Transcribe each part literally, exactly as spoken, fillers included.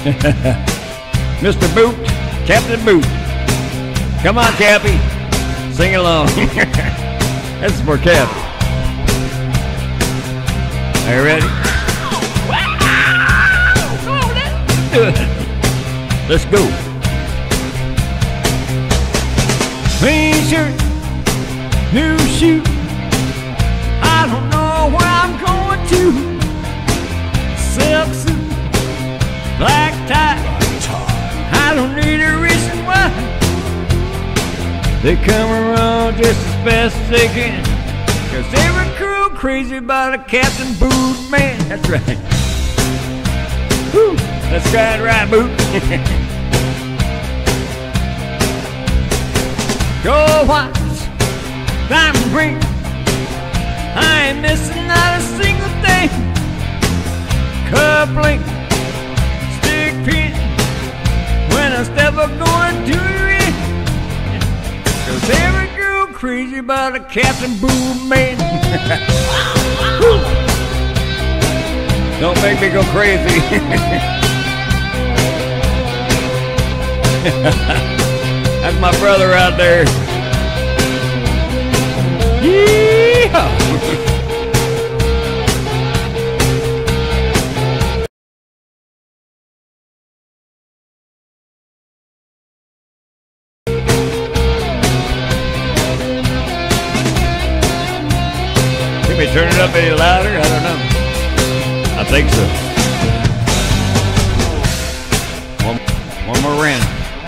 Mister Boot, Captain Boot. Come on, Cappy. Sing along. This is for Cappy. Are you ready? Let's go. Clean shirt, new shoe. I don't know where I'm going to. Silk suit, black tie. I don't need a reason why. They come around just as fast as they can, 'cause they were cool crazy about a Captain Boot man. That's right. Woo. Let's try it right, Boot. Gold watch, diamond ring. I ain't missing not a single thing. Coupling, stick pin. When I step up going to your end, 'cause every girl crazy about a Captain Boot man. Don't make me go crazy. That's my brother out there. Yeehaw! Can we turn it up any louder? I don't know. I think so. One, one more round.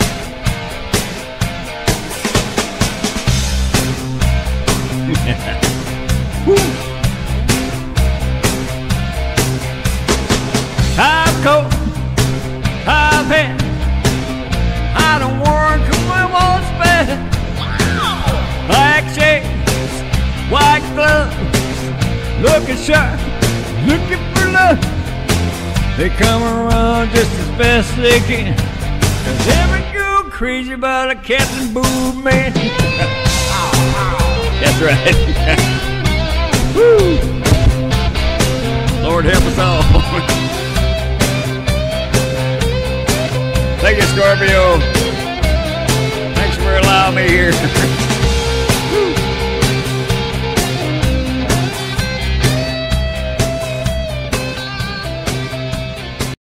Top coat, top hat. I don't work my won't spend. Black shades, white gloves, looking sharp, looking for love. They come around just as best they can, 'cause every girl crazy about a Captain Boot man. That's right. Woo. Lord help us all. Thank you, Scorpio. Thanks for allowing me here.